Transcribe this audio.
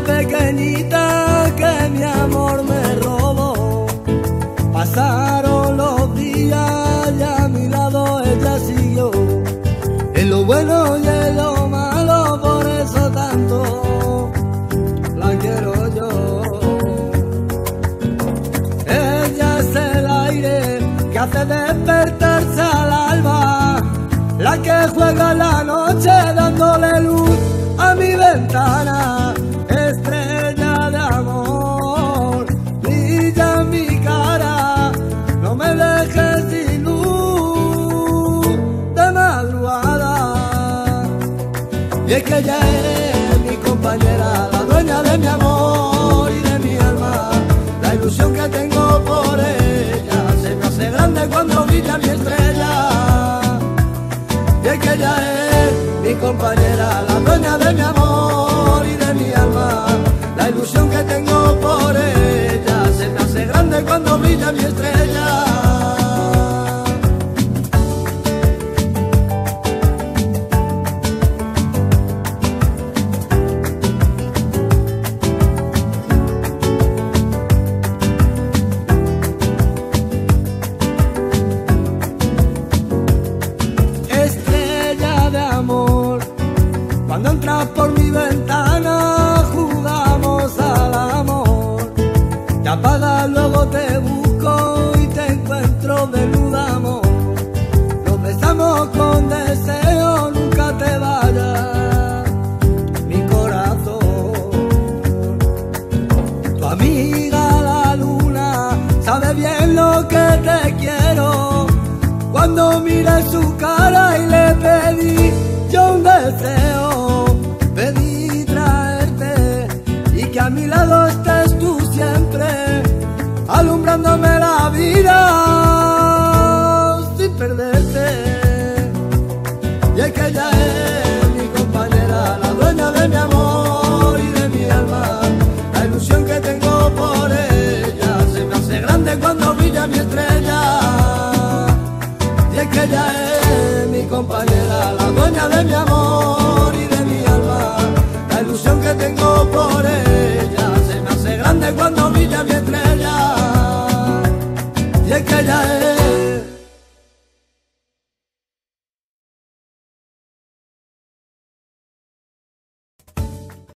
pequeñita que mi amor me robó. Pasaron los días y a mi lado ella siguió. En lo bueno y en lo malo, por eso tanto la quiero yo. Ella es el aire que hace despertarse al alba, la que juega la noche dándole luz a mi ventana. Estrella de amor, brilla en mi cara, no me dejes sin luz de madrugada. Y es que ella es mi compañera, la dueña de mi amor y de mi alma. La ilusión que tengo por ella se me hace grande cuando brilla mi estrella. Y es que ella es mi compañera, la dueña de mi amor y de mi alma. La ilusión que tengo por ella se me hace grande cuando brilla mi estrella. Cuando entras por mi ventana jugamos al amor. Te apagas, luego te busco y te encuentro desnuda, amor. Nos besamos con deseo, nunca te vayas, mi corazón. Tu amiga la luna sabe bien lo que te quiero. Cuando miré su cara y le pedí yo un deseo, pedí traerte y que a mi lado estés tú siempre, alumbrándome la vida sin perderte. Y es que ella es mi compañera, la dueña de mi amor y de mi alma. La ilusión que tengo por ella se me hace grande cuando brilla mi estrella. Y es que ella es mi compañera, la dueña de mi amor y de mi alma. La ilusión que tengo por ella